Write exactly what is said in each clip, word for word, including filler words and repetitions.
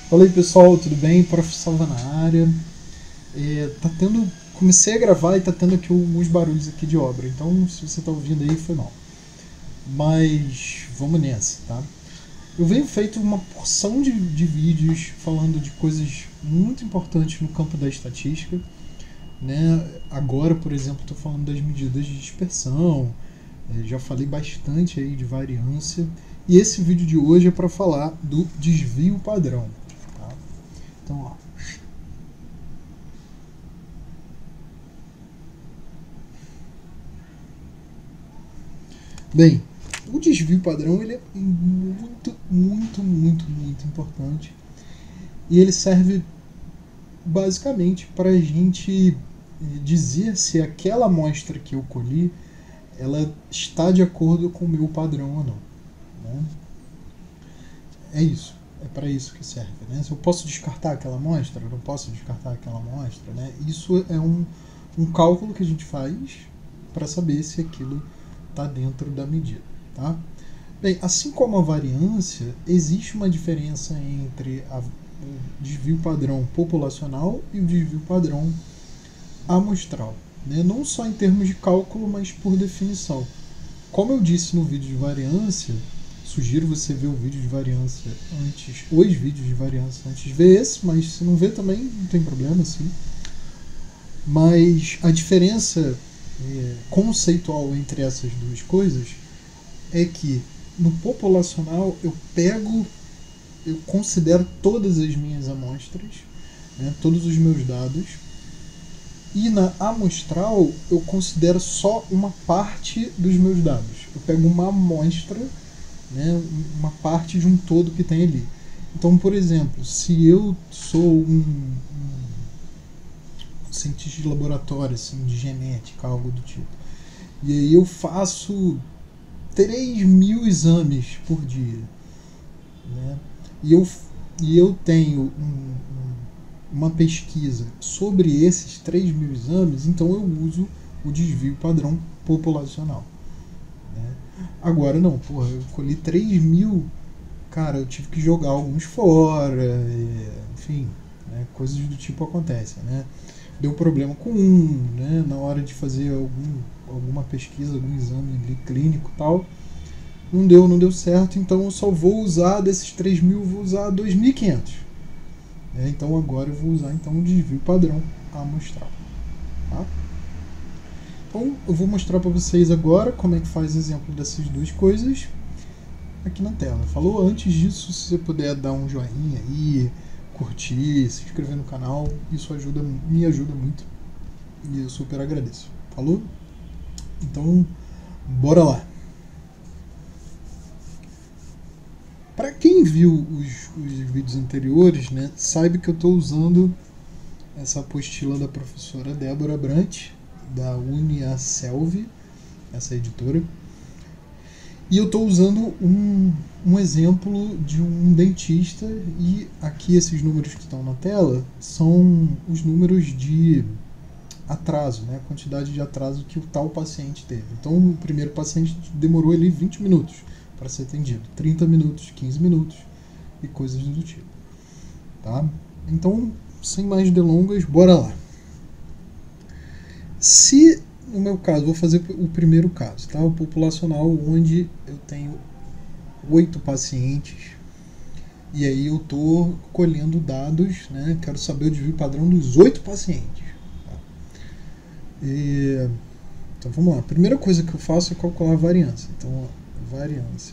Fala aí pessoal, tudo bem? Prof Salva na área. É, tá tendo, comecei a gravar e tá tendo aqui alguns barulhos aqui de obra, então se você tá ouvindo aí foi mal. Mas vamos nessa, tá? Eu venho feito uma porção de, de vídeos falando de coisas muito importantes no campo da estatística, né? Agora, por exemplo, estou falando das medidas de dispersão, é, já falei bastante aí de variância, e esse vídeo de hoje é para falar do desvio padrão. Tá? Então, ó. Bem, o desvio padrão ele é muito, muito, muito, muito importante, e ele serve basicamente para a gente dizer se aquela amostra que eu colhi ela está de acordo com o meu padrão ou não, né? É isso, é para isso que serve, né? Se eu posso descartar aquela amostra, eu não posso descartar aquela amostra, né? Isso é um, um cálculo que a gente faz para saber se aquilo está dentro da medida, tá? Bem, assim como a variância, existe uma diferença entre a, o desvio padrão populacional e o desvio padrão amostral, né? Não só em termos de cálculo, mas por definição. Como eu disse no vídeo de variância, sugiro você ver o vídeo de variância antes, os vídeos de variância antes de ver esse, mas se não ver também não tem problema, sim. Mas a diferença é, conceitual entre essas duas coisas é que no populacional eu pego, eu considero todas as minhas amostras, né, todos os meus dados, e na amostral eu considero só uma parte dos meus dados. Eu pego uma amostra, né, uma parte de um todo que tem ali. Então, por exemplo, se eu sou um, um cientista de laboratório, assim, de genética, algo do tipo, e aí eu faço três mil exames por dia, né, e, eu, e eu tenho um, um uma pesquisa sobre esses três mil exames, então eu uso o desvio padrão populacional, né? Agora não, porra, eu colhi três mil, cara, eu tive que jogar alguns fora, enfim, né, coisas do tipo acontecem, né? Deu problema com um, né, na hora de fazer algum, alguma pesquisa, algum exame ali, clínico e tal, não deu, não deu certo, então eu só vou usar desses três mil, vou usar dois mil e quinhentos. É, então agora eu vou usar então o desvio padrão amostral. Tá? Então eu vou mostrar para vocês agora como é que faz exemplo dessas duas coisas aqui na tela. Falou? Antes disso, se você puder dar um joinha aí, curtir, se inscrever no canal, isso ajuda, me ajuda muito e eu super agradeço. Falou? Então bora lá. Para quem viu os, os vídeos anteriores, né, sabe que eu estou usando essa apostila da professora Débora Brant, da Uniaselv, essa editora, e eu estou usando um, um exemplo de um dentista, e aqui esses números que estão na tela são os números de atraso, né, a quantidade de atraso que o tal paciente teve. Então o primeiro paciente demorou ali vinte minutos para ser atendido, trinta minutos, quinze minutos e coisas do tipo, tá? Então, sem mais delongas, bora lá. Se, no meu caso, vou fazer o primeiro caso, tá? O populacional, onde eu tenho oito pacientes e aí eu estou colhendo dados, né? Quero saber o desvio padrão dos oito pacientes. Tá? E, então, vamos lá. A primeira coisa que eu faço é calcular a variância. Então, ó, variância.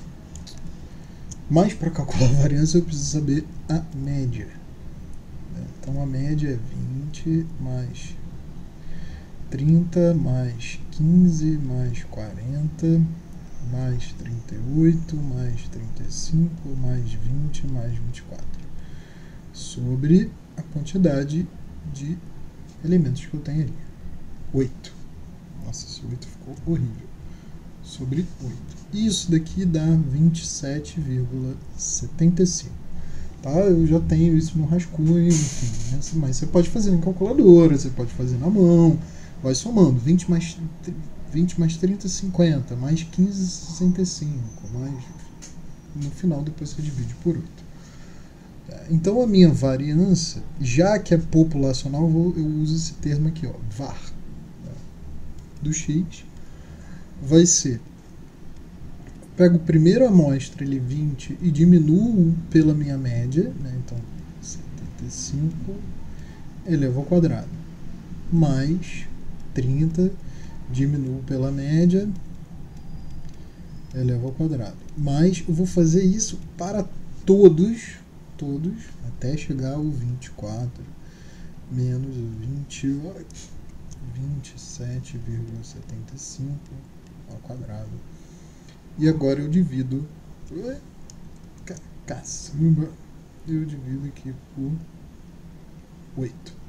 Mas para calcular a variância eu preciso saber a média. Então a média é vinte mais trinta mais quinze mais quarenta mais trinta e oito mais trinta e cinco mais vinte mais vinte e quatro sobre a quantidade de elementos que eu tenho ali. oito. Nossa, esse oito ficou horrível. Sobre oito. Isso daqui dá vinte e sete vírgula setenta e cinco. Tá? Eu já tenho isso no rascunho, enfim, né? Mas você pode fazer em calculadora, você pode fazer na mão, vai somando. vinte mais, vinte mais trinta, cinquenta, mais quinze, sessenta e cinco, mais... No final depois você divide por oito. É, Então a minha variância, já que é populacional, eu, vou, eu uso esse termo aqui, ó, var, né, do x, vai ser, pego o primeiro amostra, ele vinte, e diminuo pela minha média, né, então setenta e cinco eleva ao quadrado, mais trinta, diminuo pela média, eleva ao quadrado. Mas eu vou fazer isso para todos, todos, até chegar ao vinte e quatro menos o vinte, vinte e sete vírgula setenta e cinco ao quadrado. E agora eu divido, caramba, eu divido aqui por oito.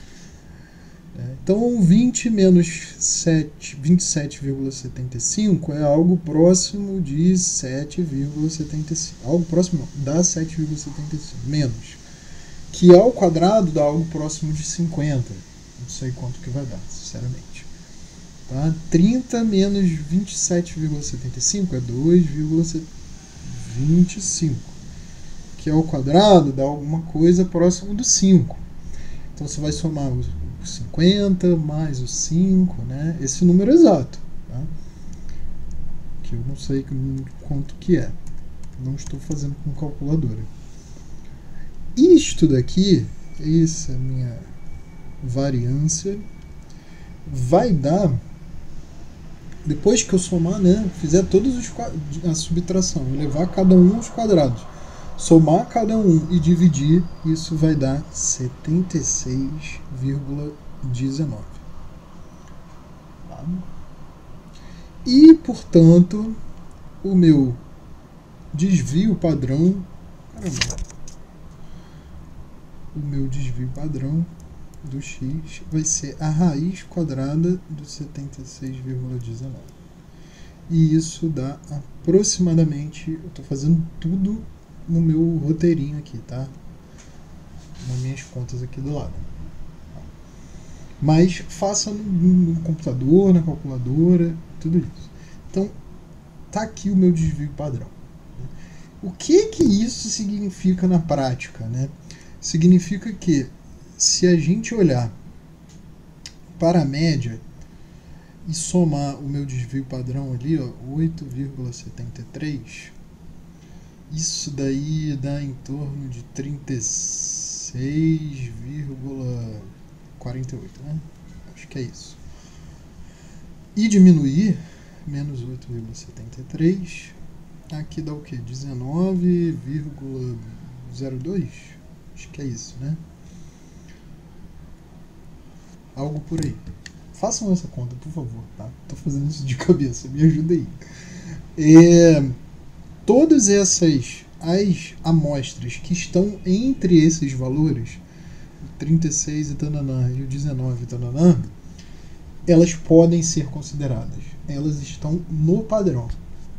Então, vinte menos vinte e sete vírgula setenta e cinco é algo próximo de sete vírgula setenta e cinco. Algo próximo não, dá sete vírgula setenta e cinco. Menos. Que ao quadrado dá algo próximo de cinquenta. Não sei quanto que vai dar, sinceramente. Tá? trinta menos vinte e sete vírgula setenta e cinco é dois vírgula vinte e cinco. Que ao quadrado dá alguma coisa próximo do cinco. Então, você vai somar os cinquenta mais o cinco, né? Esse número exato, tá? Que eu não sei quanto que é, não estou fazendo com calculadora. Isto daqui, essa é a minha variância, vai dar, depois que eu somar, né, fizer todos os a subtração, levar cada um aos quadrados, somar cada um e dividir, isso vai dar setenta e seis vírgula dezenove. Tá? E, portanto, o meu desvio padrão, caramba, o meu desvio padrão do x vai ser a raiz quadrada do setenta e seis vírgula dezenove. E isso dá aproximadamente, eu estou fazendo tudo no meu roteirinho aqui, tá? Nas minhas contas aqui do lado. Mas faça no, no computador, na calculadora, tudo isso. Então, tá aqui o meu desvio padrão. O que que isso significa na prática, né? Significa que se a gente olhar para a média e somar o meu desvio padrão ali, ó, oito vírgula setenta e três, isso daí dá em torno de trinta e seis vírgula quarenta e oito, né? Acho que é isso. E diminuir, menos oito vírgula setenta e três, aqui dá o quê? dezenove vírgula zero dois? Acho que é isso, né? Algo por aí. Façam essa conta, por favor, tá? Tô fazendo isso de cabeça, me ajuda aí. É, todas essas as amostras que estão entre esses valores, trinta e seis e tananã, e o dezenove e tananã, elas podem ser consideradas. Elas estão no padrão.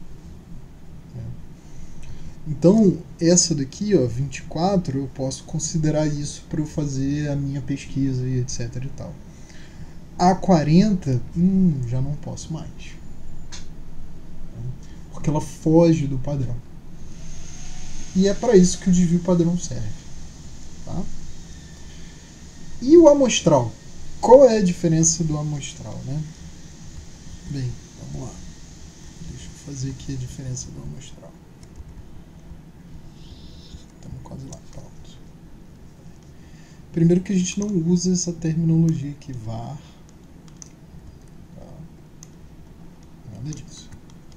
Então, essa daqui, ó, vinte e quatro, eu posso considerar isso para eu fazer a minha pesquisa e etc e tal. A quarenta, hum, já não posso mais. Porque ela foge do padrão. E é para isso que o desvio padrão serve. Tá? E o amostral? Qual é a diferença do amostral, né? Bem, vamos lá. Deixa eu fazer aqui a diferença do amostral. Estamos quase lá, pronto. Primeiro que a gente não usa essa terminologia aqui, var. Tá? Nada disso.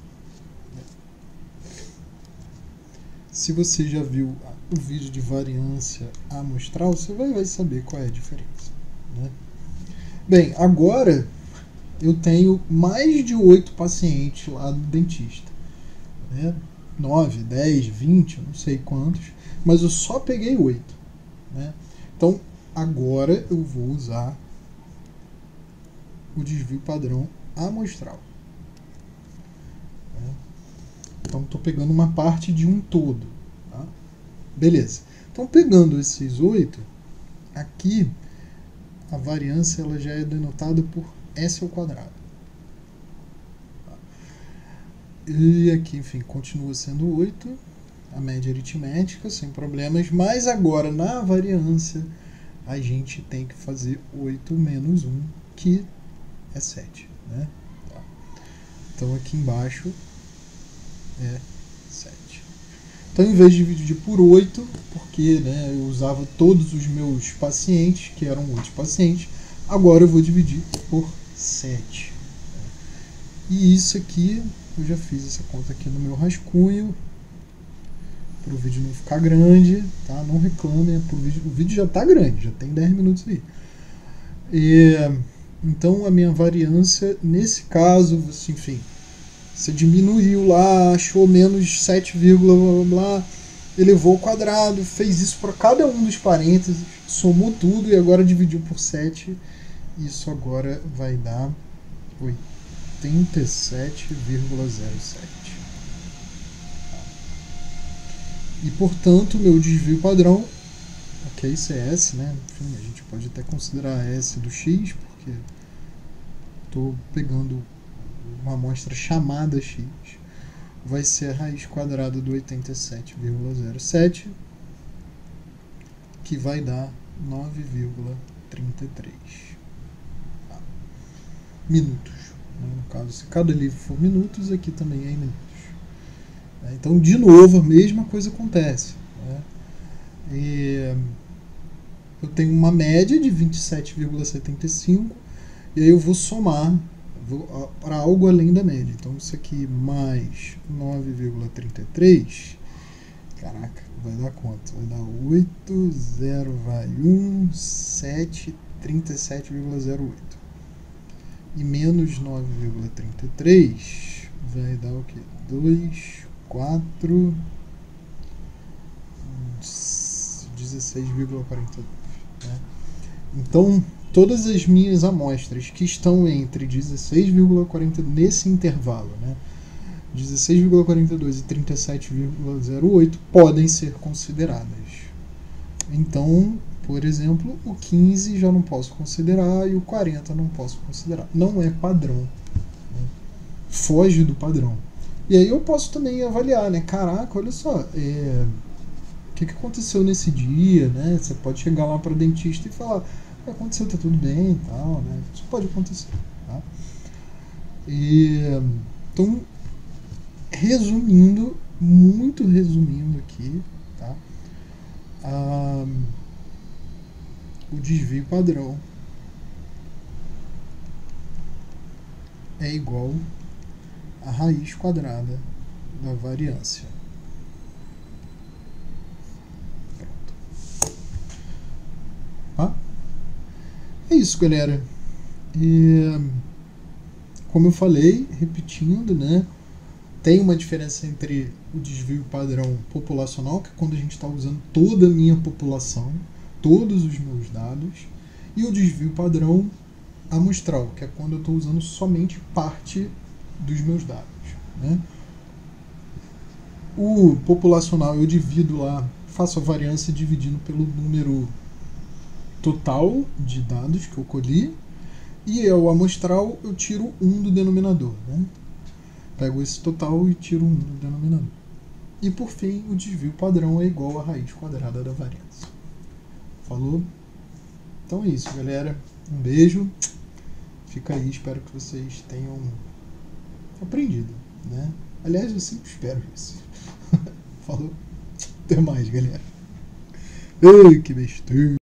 Se você já viu o vídeo de variância amostral, você vai, vai saber qual é a diferença, né? Bem, agora eu tenho mais de oito pacientes lá do dentista, né? nove, dez, vinte, não sei quantos, mas eu só peguei oito, né? Então, agora eu vou usar o desvio padrão amostral. Né? Então, estou pegando uma parte de um todo. Tá? Beleza. Então, pegando esses oito, aqui a variância ela já é denotada por S ao quadrado. Tá? E aqui, enfim, continua sendo oito. a média aritmética sem problemas, mas agora na variância a gente tem que fazer oito menos um, que é sete, né? Tá. Então aqui embaixo é sete. Então, em vez de dividir por oito, porque, né, eu usava todos os meus pacientes, que eram oito pacientes, agora eu vou dividir por sete. E isso aqui, eu já fiz essa conta aqui no meu rascunho, para o vídeo não ficar grande, tá? Não reclamem, pro vídeo, o vídeo já está grande, já tem dez minutos aí. E, então, a minha variância, nesse caso, você, enfim, você diminuiu lá, achou menos sete, blá blá blá, elevou ao quadrado, fez isso para cada um dos parênteses, somou tudo e agora dividiu por sete. Isso agora vai dar oitenta e sete vírgula zero sete. E, portanto, meu desvio padrão, ok, C S, né? Enfim, a gente pode até considerar S do X, porque estou pegando uma amostra chamada X, vai ser a raiz quadrada do oitenta e sete vírgula zero sete, que vai dar nove vírgula trinta e três tá. Minutos. No caso, se cada livro for minutos, aqui também é em minutos. Então, de novo, a mesma coisa acontece, né? E eu tenho uma média de vinte e sete vírgula setenta e cinco e aí eu vou somar para algo além da média. Então, isso aqui mais nove vírgula trinta e três, caraca, vai dar quanto? Vai dar oito, zero vai um, sete, trinta e sete vírgula zero oito. E menos nove vírgula trinta e três vai dar o quê? dois, quatro, dezesseis vírgula quarenta e nove. Né? Então, todas as minhas amostras que estão entre dezesseis vírgula quarenta nesse intervalo, né, dezesseis vírgula quarenta e dois e trinta e sete vírgula zero oito podem ser consideradas. Então, por exemplo, o quinze já não posso considerar e o quarenta não posso considerar. Não é padrão. Né? Foge do padrão. E aí eu posso também avaliar, né? Caraca, olha só, é... o que, que aconteceu nesse dia, né? Você pode chegar lá para o dentista e falar, aconteceu, tá tudo bem e tal, né? Isso pode acontecer, tá? E, então, resumindo, muito resumindo aqui, tá? Ah, o desvio padrão é igual a raiz quadrada da variância. Pronto. Tá? É isso, galera. E, como eu falei, repetindo, né, tem uma diferença entre o desvio padrão populacional, que é quando a gente está usando toda a minha população, todos os meus dados, e o desvio padrão amostral, que é quando eu estou usando somente parte dos meus dados. Né? O populacional eu divido lá, faço a variância dividindo pelo número total de dados que eu colhi, e o amostral eu tiro um do denominador. Né? Pego esse total e tiro um do denominador. E por fim, o desvio padrão é igual à raiz quadrada da variância. Falou? Então é isso, galera. Um beijo. Fica aí, espero que vocês tenham aprendido, né? Aliás, eu sempre espero isso. Falou? Até mais, galera. Ai, que besteira.